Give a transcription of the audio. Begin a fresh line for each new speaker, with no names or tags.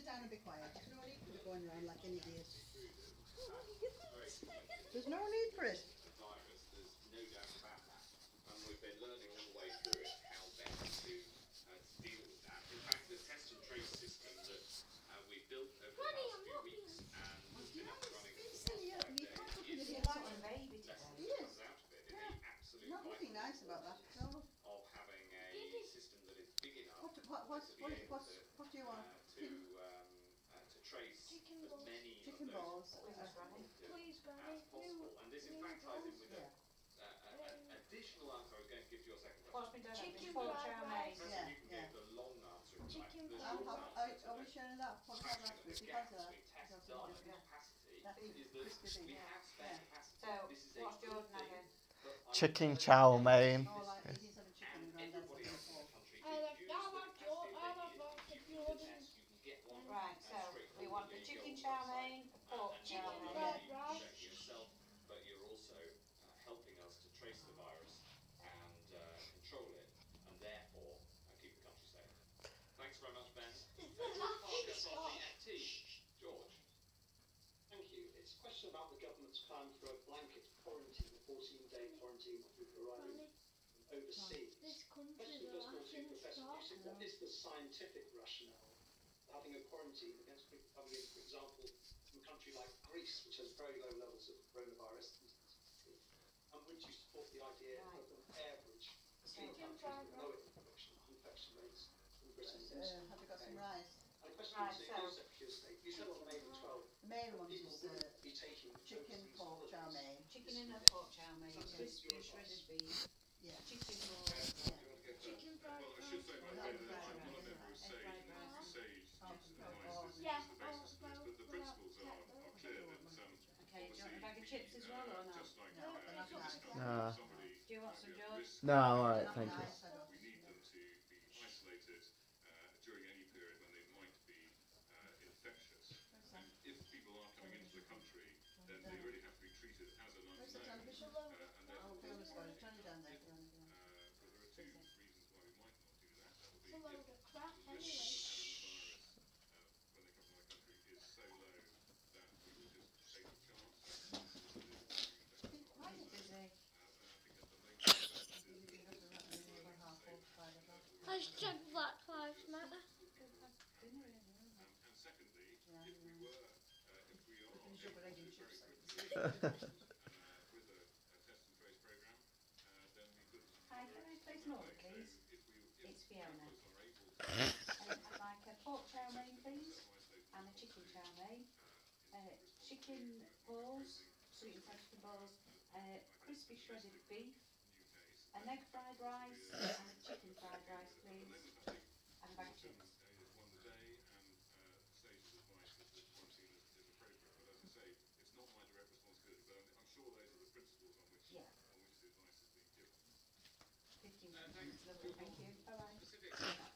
down and be quiet. There's no need for you going around like an idiot. There's no need for it.
Virus, there's no doubt about that. And we've been learning all the way through it how best to deal with that. In fact, the test and trace system that we built over the last few weeks and has been up and running for the past 5 days is comes out of it in the absolute
Not looking nice about that. No.
Of having a system that is big enough
What do you want?
to trace as many
chicken
of
balls.
those as possible. And this in fact ties in with an additional answer I was going to give to your second question.
Chicken fried rice.
You can give the long answer.
Chicken
fried rice.
Are we sharing that?
Actually, the gap between test done and capacity is that we have spare capacity.
So,
this is a
what's Jordan having?
Chicken chow mein.
Right, so we want the chicken chow mein, the pork chow mein.
Yourself, but you're also helping us to trace the virus and control it, and therefore keep the country safe. Thanks very much, Ben. George.
Thank you. It's a question about the government's plan for a blanket quarantine, a 14-day quarantine for people arriving overseas.
This country
Question
will
goes to
actually
Professor
stop
Busey. What is the scientific rationale for having a quarantine against people coming in, for example, from a country like Greece, which has very low levels of coronavirus? And would you support the idea of an air bridge between countries with lower infection rates than Britain?
Have you got some rice?
And a question to the Secretary of State. You said on May the 12th,
the main one
people
is
will be taking
chicken, pork, chow mein.
Chicken and a pork chow mein, crispy shredded beef, chicken balls,
chicken fried rice.
Well, I should say, by the way, that one of them was sage, and the sage is the basis of this, but the principles are clear that
okay, do you want a bag of chips as well or not?
just like
No.
somebody
Do you want some, George?
No, I'm alright, thank you.
we need them to be isolated during any period when they might be infectious. And if people are coming into the country, then they really have to be treated as an unknown. And therefore, but there are two reasons why we might not do that. That would be
It's a load of crap
the risk
anyway.
of having the virus when they come to our country is so low that we will just take a chance.
Why is it busy?
Hashtag Black Lives Matter.
And secondly, if we are able to very quickly with a test and trace program, then we could.
Hi, can I place an order, please? It's Fiona.
Are
I'd like a pork chow mein, please, and a chicken chow mein, chicken balls, sweet and fresh chicken balls, crispy shredded beef, an egg fried rice, and a chicken fried rice, please, and a bag of chips.
one a day, and Stage's advice is that quarantine is appropriate. But as I say, it's not my direct responsibility, but I'm sure those are the principles on which the advice is being given.
15 minutes, lovely, thank you. Bye bye.
Specific